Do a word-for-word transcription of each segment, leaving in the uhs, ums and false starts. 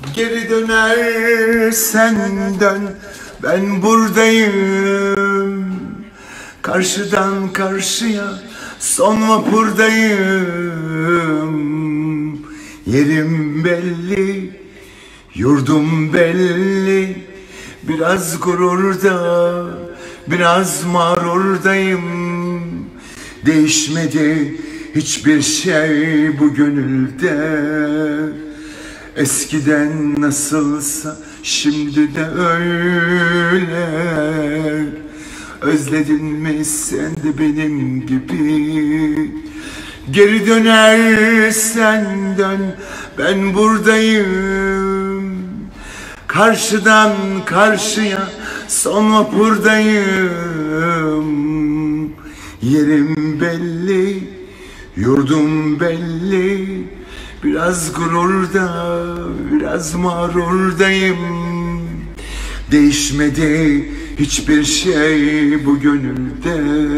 Geri dönersen dön, ben buradayım. Karşıdan karşıya son vapurdayım. Yerim belli, yurdum belli. Biraz gururda, biraz mağrurdayım. Değişmedi hiçbir şey bu gönülde. Eskiden nasılsa şimdi de öyle. Özledin mi sen de benim gibi? Geri dönersen dön, ben buradayım. Karşıdan karşıya son vapurdayım. Yerim belli, yurdum belli. Biraz gururda, biraz mağrurdayım. Değişmedi hiçbir şey bu gönülde.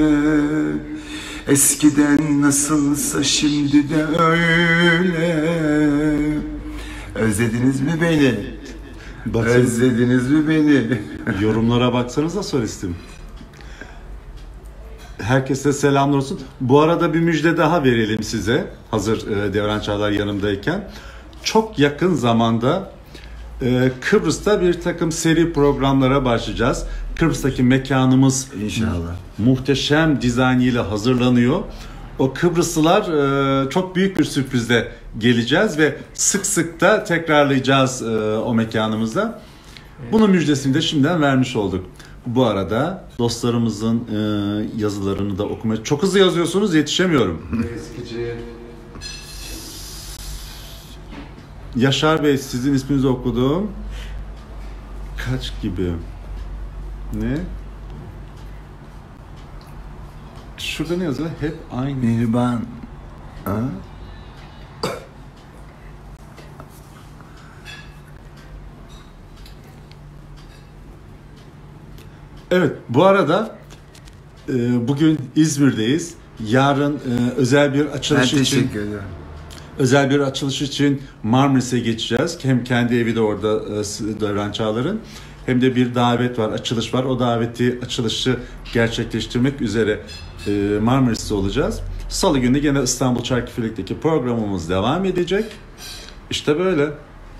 Eskiden nasılsa şimdi de öyle. Özlediniz mi beni? Bakın, Özlediniz mi beni? yorumlara baksanıza solistim. Herkese selamlar olsun. Bu arada bir müjde daha verelim size. Hazır e, Devran Çağlar yanımdayken. Çok yakın zamanda e, Kıbrıs'ta bir takım seri programlara başlayacağız. Kıbrıs'taki mekanımız İnşallah. muhteşem dizaynıyla hazırlanıyor. O Kıbrıslılar e, çok büyük bir sürprizle geleceğiz ve sık sık da tekrarlayacağız e, o mekanımızda. Bunun müjdesini de şimdiden vermiş olduk. Bu arada dostlarımızın e, yazılarını da okumaya çok hızlı yazıyorsunuz, yetişemiyorum. Eskici. Yaşar Bey, sizin isminizi okudum. Kaç gibi? Ne? Şurada ne yazıyor? Hep aynı. Mihriban. Ha? Evet, bu arada e, bugün İzmir'deyiz. Yarın e, özel bir açılış Ben için teşekkür ederim. özel bir açılış için Marmaris'e geçeceğiz. Hem kendi evi de orada e, Devran Çağlar'ın, hem de bir davet var, açılış var. O daveti, açılışı gerçekleştirmek üzere e, Marmaris'te olacağız. Salı günü yine İstanbul Çarkıfelek'teki programımız devam edecek. İşte böyle.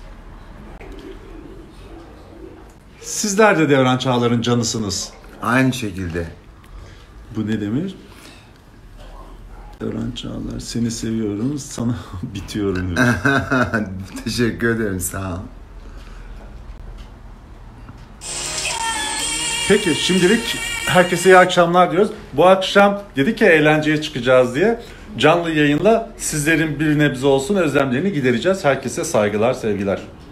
Sizler de Devran Çağlar'ın canısınız. Aynı şekilde. Bu ne demiş? Devran Çağlar, seni seviyorum, sana bitiyorum demiş. Teşekkür ederim, sağ ol. Peki, şimdilik herkese iyi akşamlar diyoruz. Bu akşam dedik ya eğlenceye çıkacağız diye. Canlı yayınla sizlerin bir nebze olsun özlemlerini gidereceğiz. Herkese saygılar, sevgiler.